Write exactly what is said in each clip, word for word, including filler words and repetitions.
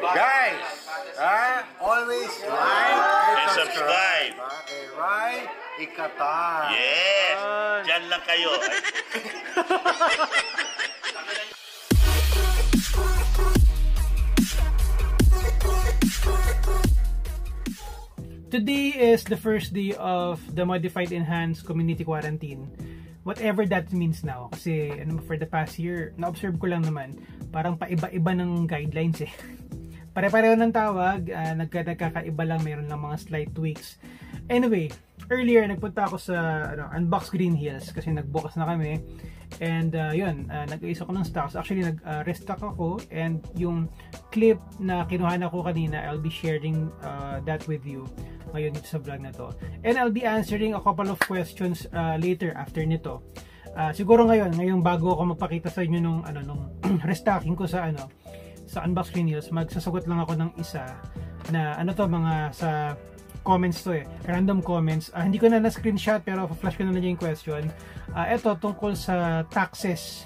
Guys, ah, always like and subscribe. Okay, right? Ikatan. Yes! Diyan lang kayo. Today is the first day of the Modified Enhanced Community Quarantine. Whatever that means now. Kasi ano, for the past year, na-observe ko lang naman, parang paiba-iba ng guidelines eh. Pare-pareho ng tawag, uh, nagkakaiba lang, mayroon lang mga slight tweaks. Anyway, earlier nagpunta ako sa ano, Unbox Green Hills kasi nagbukas na kami. And uh, yun, uh, nag-ayos ako ng stocks. Actually, nag-restock uh, ako. And yung clip na kinuha na ko kanina, I'll be sharing uh, that with you ngayon dito sa vlog na to. And I'll be answering a couple of questions uh, later after nito. Uh, siguro ngayon, ngayong bago ako magpakita sa inyo nung, ano, nung restocking ko sa, ano, sa Unbox Green Hills, magsasagot lang ako ng isa na ano to, mga sa comments to eh, random comments. Uh, hindi ko na na-screenshot pero flash ko na lang yung question. Uh, ito tungkol sa taxes.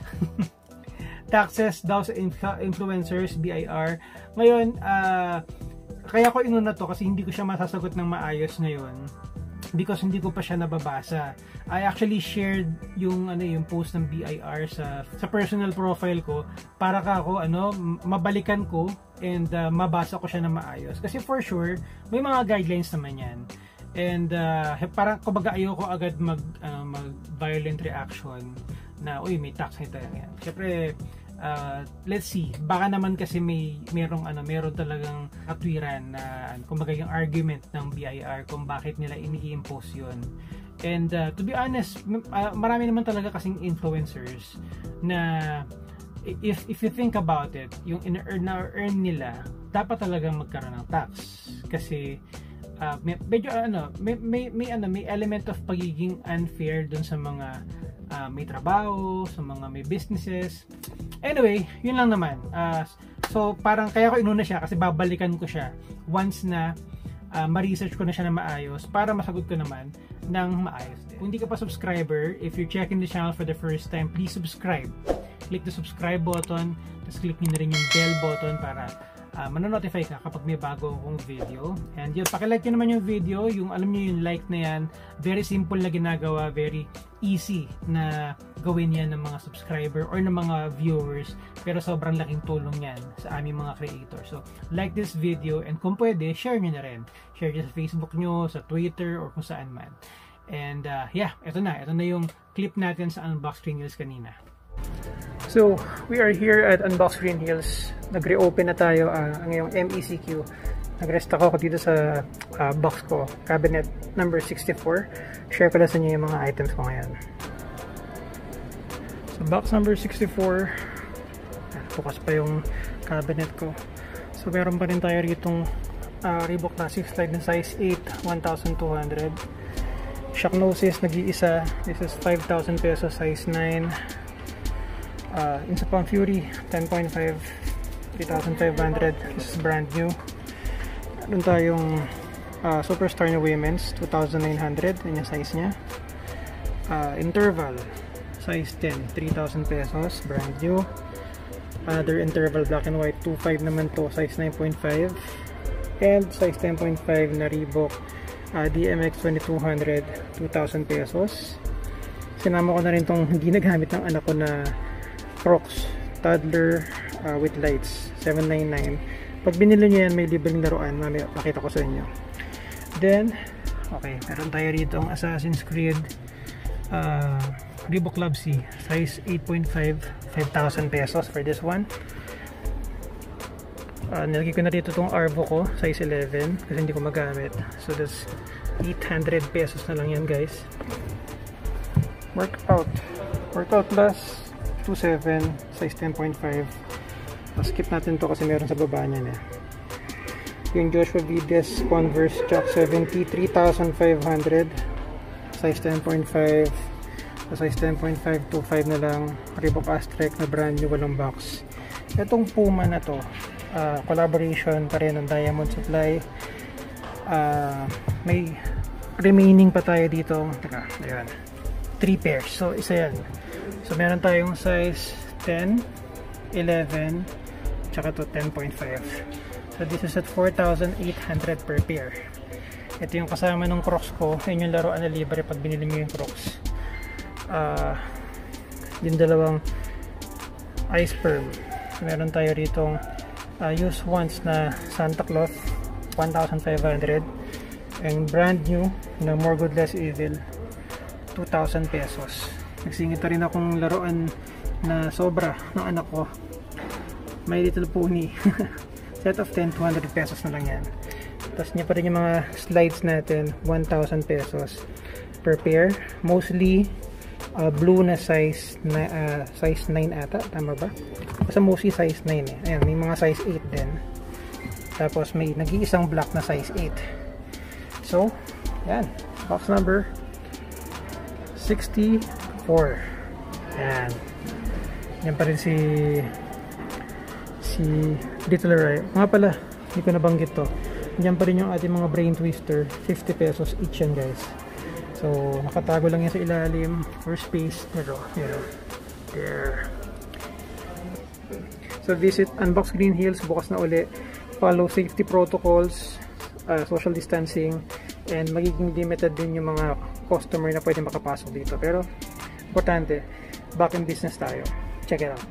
Taxes daw sa influencers, B I R. Ngayon, uh, kaya ko inuna to kasi hindi ko siya masasagot ng maayos ngayon because hindi ko pa siya nababasa. I actually shared yung ano yung post ng B I R sa sa personal profile ko para ka ako ano mabalikan ko and uh, mabasa ko siya na maayos kasi for sure may mga guidelines naman yan. And uh, parang kumbaga ayoko agad mag uh, mag violent reaction na uy may tax nito yan. Syempre uh, let's see, baka naman kasi may merong ano meron talagang katwiran na kumbaga yung argument ng B I R kung bakit nila ini-impose yun. And uh, to be honest, uh, marami naman talaga kasing influencers na if if you think about it, yung in-earn na earn nila dapat talagang magkaroon ng tax kasi uh, may, medyo ano may, may may ano may element of pagiging unfair dun sa mga uh, may trabaho, sa mga may businesses. Anyway, yun lang naman. Uh, so parang kaya ko inuna siya kasi babalikan ko siya once na uh, ma-research ko na siya na maayos para masagot ko naman ng maayos din. Kung hindi ka pa subscriber, if you're checking the channel for the first time, please subscribe. Click the subscribe button, tapos click nyo na rin yung bell button para uh, manonotify ka kapag may bago akong video. And yun, pakilike nyo naman yung video, yung alam nyo yung like na yan, very simple na ginagawa, very easy na gawin yan ng mga subscriber or ng mga viewers, pero sobrang laking tulong yan sa aming mga creator. So, like this video and kung pwede, share nyo na rin. Share nyo sa Facebook nyo, sa Twitter, or kung saan man. And uh, yeah, ito na. Ito na yung clip natin sa Unbox Green Hills kanina. So, we are here at Unbox Green Hills. Nag-reopen na tayo uh, ang ngayong M E C Q. Nag-restock ako dito sa uh, box ko, cabinet number sixty-four. Share ko lang sa inyo yung mga items ko ngayon. So, box number sixty-four. Bukas pa yung cabinet ko. So, meron pa rin tayo ritong uh, Reebok Classic Slide ng size eight, one thousand two hundred. Shocknosis, nag-iisa. This is five thousand pesos, size nine. Uh, Insapam Fury, ten point five, three thousand five hundred. This is brand new. Doon tayong uh, Superstar na Women's, two thousand nine hundred. Yan yung size nya. Uh, Interval, size ten, three thousand pesos, brand new. Another Interval black and white, two point five naman to, size nine point five. And size ten point five na Reebok uh, D M X twenty-two hundred, two thousand pesos. Sinama ko na rin tong hindi nagamit ng anak ko na Crocs toddler uh, with lights, seven ninety-nine. Pag binili nyo yan, may libreng laruan, mamaya pakita ko sa inyo. Then okay, meron tayo rito ang Assassin's Creed uh, Reebok Club C, size eight point five, five thousand pesos for this one. Uh, nilagay ko na dito itong Arvo ko, size eleven, kasi hindi ko magamit. So that's eight hundred pesos na lang yan, guys. Workout Workout Plus two point seven, size ten point five. Skip natin to kasi meron sa baba niyan eh. Yung Joshua Vides Converse Chuck seventy, three thousand five hundred, size ten point five. So size ten point five, two point five na lang. Reebok Aztrek na brand new, walang box. Itong Puma na to, uh, collaboration pa rin ng Diamond Supply. Uh, may remaining pa tayo dito. Teka, ayan. three pairs. So isa yan. So meron tayong size ten, eleven, tsaka to ten point five. So this is at four thousand eight hundred per pair. Ito yung kasama ng Crocs ko. Yun yung laruan na libre pag binili mo yung Crocs. Uh, yung dalawang ice perm. So, meron tayo rito uh, use once na Santa Claus, one thousand five hundred. And brand new na More Good Less Evil, two thousand pesos. Nagsingit rin akong laruan na sobra ng anak ko, My Little Pony. Set of ten, two hundred pesos na lang yan. Tapos niya pa rin yung mga slides natin, one thousand pesos per pair. Mostly uh, blue na size na, uh, size nine ata, tama ba? Basta mostly size nine eh. Ayan, may mga size eight din. Tapos may nag-iisang black na size eight. So, yan. Box number sixty-four. Yan. Yan pa rin si si Little Ray. Nga pala, hindi ko nabanggit to. Yan pa rin yung ating mga brain twister. fifty pesos each yan, guys. So, nakatago lang yan sa ilalim for space. Pero, you know, there. So, visit Unbox Green Hills. Bukas na uli. Follow safety protocols, uh, social distancing, and magiging limited din yung mga customer na pwede makapasok dito. Pero, importante, back in business tayo. Check it out.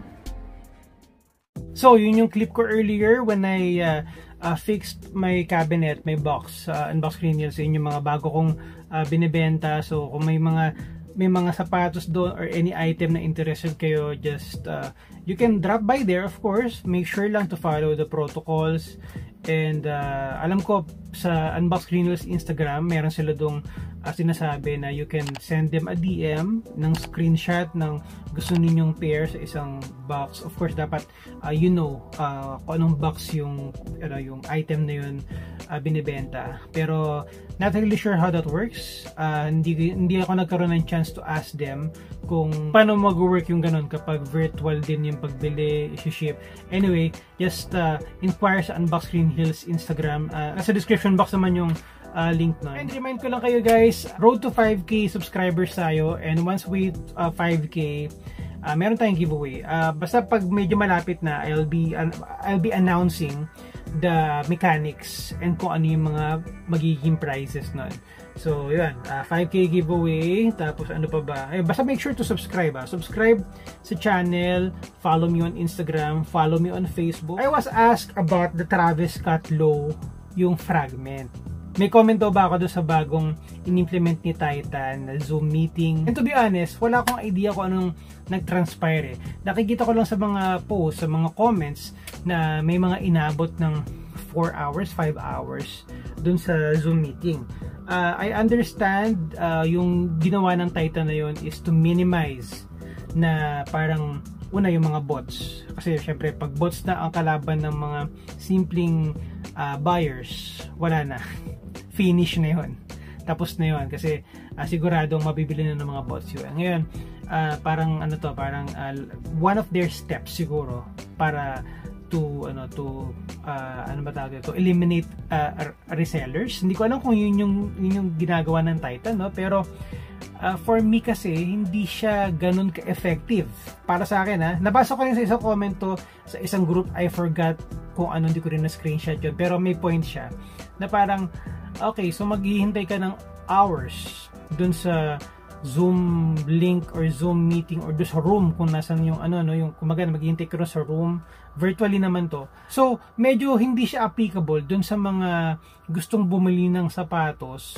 So, yun yung clip ko earlier when I uh, uh, fixed my cabinet, my box, uh, Unbox Green Hills. Yun yung mga bago kong uh, binibenta. So, kung may mga may mga sapatos doon or any item na interested kayo, just uh, you can drop by there, of course. Make sure lang to follow the protocols. And uh, alam ko sa Unbox Green Hills Instagram, meron sila doong uh, sinasabi na you can send them a D M ng screenshot ng gusto ninyong pair sa isang box. Of course, dapat uh, you know uh, kung anong box yung, uh, yung item na yun uh, binibenta. Pero not really sure how that works. Uh, hindi, hindi ako nagkaroon ng chance to ask them kung paano mag-work yung ganun kapag virtual din yung pagbili, isi-ship. Anyway, just uh, inquire sa Unbox Green Hills Instagram. Uh, nasa description box naman yung uh, link nun. And remind ko lang kayo guys, road to five K subscribers tayo, and once we uh, five K, uh, meron tayong giveaway. Uh, basta pag medyo malapit na, I'll be, uh, I'll be announcing the mechanics and kung ano yung mga magiging prizes nun. So, yun. Uh, five K giveaway. Tapos, ano pa ba? Eh, basta make sure to subscribe. Ah. Subscribe sa channel. Follow me on Instagram. Follow me on Facebook. I was asked about the Travis Scott Low, yung fragment. May comment daw ba ako doon sa bagong in-implement ni Titan na Zoom meeting? And to be honest, wala akong idea kung anong nag-transpire eh. Nakikita ko lang sa mga posts, sa mga comments na may mga inabot ng four hours, five hours dun sa Zoom meeting. Uh, I understand uh, yung ginawa ng Titan na yun is to minimize na parang una yung mga bots. Kasi syempre pag bots na ang kalaban ng mga simpleng uh, buyers, wala na. Finish na yun. Tapos na yun kasi uh, siguradong mabibili na ng mga bots yun. Ngayon, uh, parang ano to, parang uh, one of their steps siguro para to ano to uh, ano ba tawag ito, eliminate uh, resellers. Hindi ko alam kung yun yung, yun yung ginagawa ng Titan, no? Pero uh, for me kasi hindi siya ganun ka-effective para sa akin. Ha, nabasa ko rin sa isang comment to sa isang group, I forgot kung ano, hindi ko rin na screenshot yun, pero may point siya na parang okay, so maghihintay ka ng hours dun sa Zoom link or Zoom meeting or doon sa room kung nasan yung ano no, yung kumaga maghihintay ka sa room, virtually naman to. So medyo hindi siya applicable doon sa mga gustong bumili ng sapatos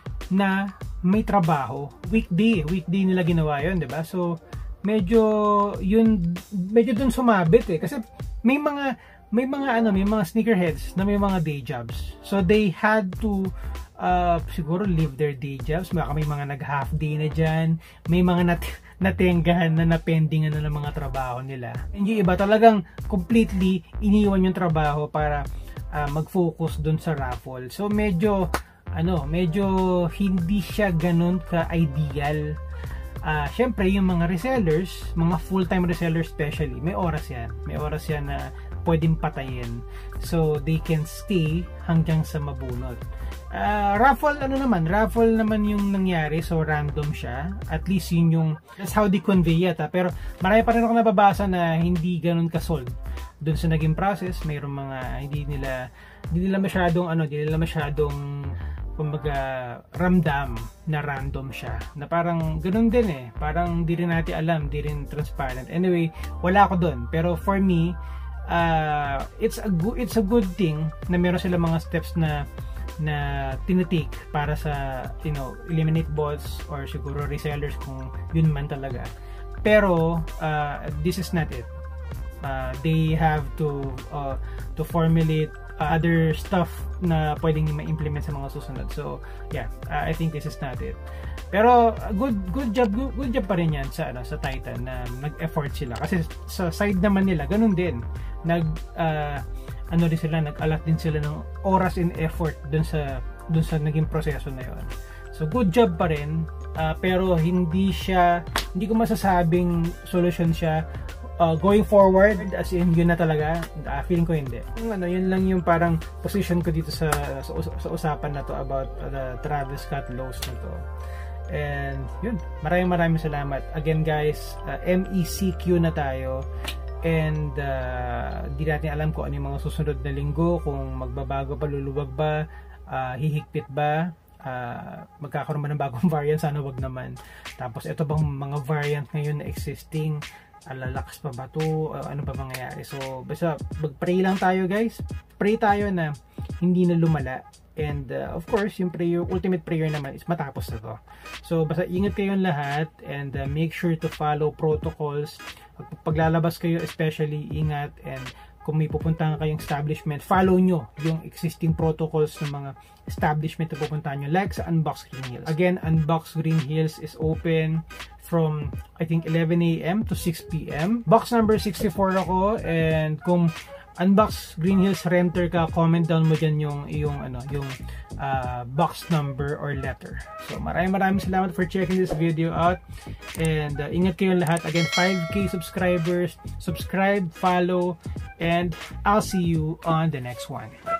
na may trabaho. Weekday, weekday nila ginawa 'yon, 'di ba? So medyo yun medyo doon sumabit eh kasi may mga may mga ano, may mga sneakerheads na may mga day jobs. So they had to Uh, siguro leave their day jobs. Baka may mga nag half day na dyan, may mga nat natenggahan na napendingan na ng mga trabaho nila, and yung iba talagang completely iniwan yung trabaho para uh, mag-focus dun sa raffle. So medyo ano, medyo hindi siya ganun ka-ideal. Uh, syempre yung mga resellers, mga full-time resellers especially, may oras yan may oras yan na pwedeng patayin, so they can stay hanggang sa mabunot. Uh, raffle ano naman, raffle naman yung nangyari, so random siya, at least yun yung, that's how they convey it, ha? Pero marami pa rin ako nababasa na hindi ganun kasold dun sa naging process, mayroong mga hindi nila hindi nila masyadong ano, hindi nila masyadong kumbaga ramdam na random siya. Na parang ganun din eh. Parang di rin natin alam, di rin transparent. Anyway, wala ako dun. Pero for me, uh, it's a good it's a good thing na meron sila mga steps na na tinitake para sa, you know, eliminate bots or siguro resellers kung yun man talaga. Pero uh, this is not it. Uh, they have to uh, to formulate uh, other stuff na pwedeng ma-implement sa mga susunod. So yeah, uh, I think this is not it. Pero uh, good good job good, good job pa rin yan sa ano sa Titan na nag-effort sila kasi sa side naman nila ganun din. Nag uh, ano din sila, nag-alat din sila ng oras and effort dun sa dun sa naging proseso na yon. So good job pa rin, uh, pero hindi siya, hindi ko masasabing solution siya uh, going forward, as in yun na talaga. Uh, feeling ko hindi. Yung ano, yun lang yung parang position ko dito sa sa, sa usapan na to about uh, the Travis Scott lows na to. And yun, maraming maraming salamat again guys. uh, M E C Q na tayo. And uh, di natin alam kung ano yung mga susunod na linggo, kung magbabago pa, luluwag ba, uh, hihigpit ba, uh, magkakaroon ba ng bagong variant, sana wag naman. Tapos ito bang mga variant ngayon na existing, uh, lalakas pa ba ito, uh, ano ba mangyayari. So basta mag-pray lang tayo guys, pray tayo na hindi na lumala. And uh, of course, yung prayer, ultimate prayer naman is matapos na to. So basta ingat kayo lahat and uh, make sure to follow protocols. Paglalabas kayo especially, ingat, and kung may pupuntahan kayong establishment, follow nyo yung existing protocols ng mga establishment na pupuntahan nyo, like sa Unbox Green Hills. Again, Unbox Green Hills is open from I think eleven A M to six P M Box number sixty-four ako, and kung Unbox Green Hills renter ka, comment down mo dyan yung, yung, ano, yung uh, box number or letter. So maraming maraming salamat for checking this video out, and uh, ingat kayo lahat. Again, five K subscribers, subscribe, follow, and I'll see you on the next one.